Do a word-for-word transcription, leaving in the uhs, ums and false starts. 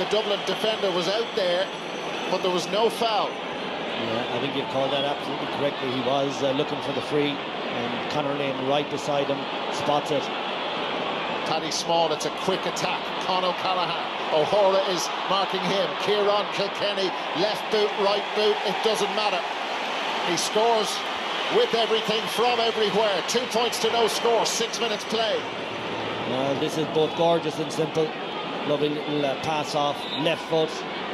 the Dublin defender was out there, but there was no foul. Yeah, I think you've called that absolutely correctly. He was uh, looking for the free, and Conor Lane right beside him spots it. Paddy Small, it's a quick attack. Con O'Callaghan, O'Hara is marking him. Kieran Kilkenny, left boot, right boot, it doesn't matter. He scores with everything from everywhere. Two points to no score, six minutes play. Well, this is both gorgeous and simple. Lovely little uh, pass off, left foot,